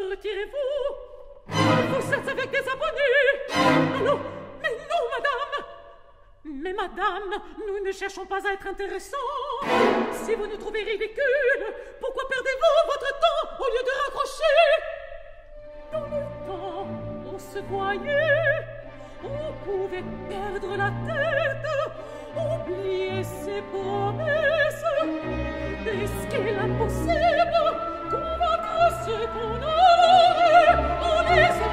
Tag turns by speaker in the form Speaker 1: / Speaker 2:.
Speaker 1: Retirez-vous. Vous êtes avec des abonnés. Allô? Mais non, madame. Mais madame, nous ne cherchons pas à être intéressants. Si vous nous trouvez ridicules, pourquoi perdez-vous votre temps au lieu de raccrocher? Dans le temps, on se voyait, on pouvait perdre la tête, oublier ses promesses, risquer l'impossible, convaincre ce qu'on aurait en les